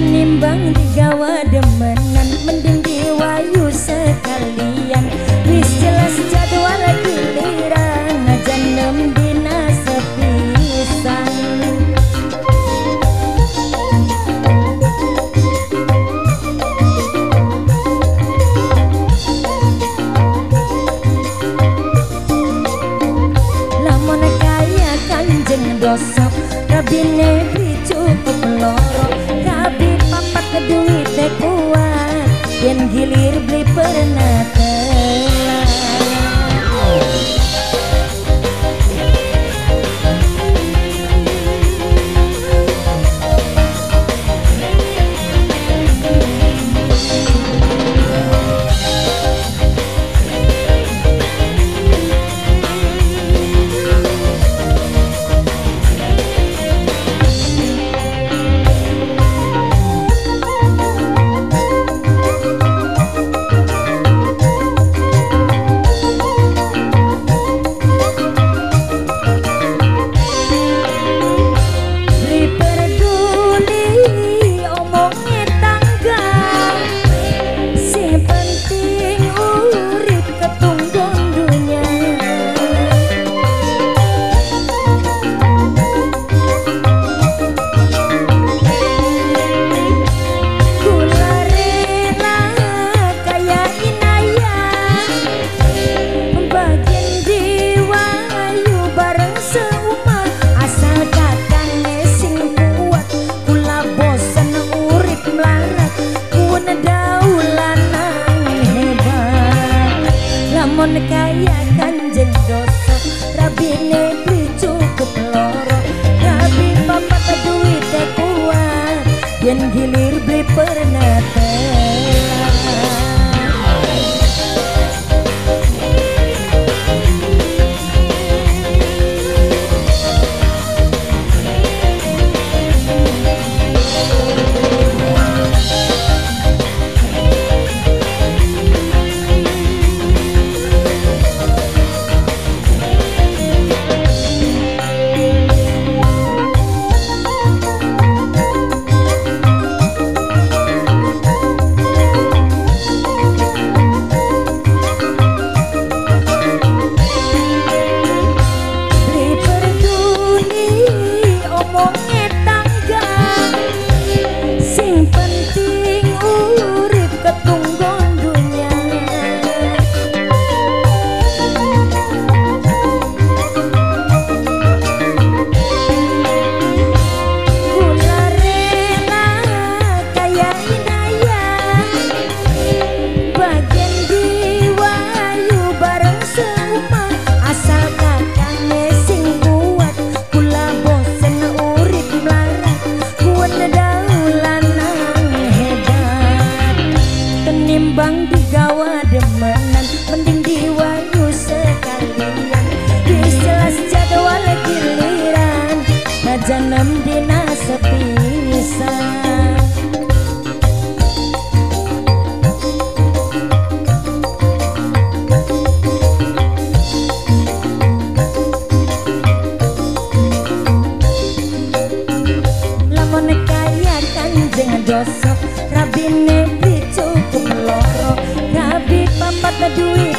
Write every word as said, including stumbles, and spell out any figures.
Tenimbang digawa demenan mending diwayu sekalian. Wis jelas jadwal giliran najan nem dina sepisan. Lamun kaya kanjeng dosa rabine cukup loro kabi papat duit teh kuat yen gilir beli pernatelan. Kaya kanjeng dosa rabine beli cukup loro rabi papat duit teh kuat yen gilir beli pernatelan. Bang digawa demenan mending diwayu sekalian. Wis jelas jadwal giliran najan nem dina sepisan. Lamun kaya kanjeng dosa rabine cukup loro rabi papat duit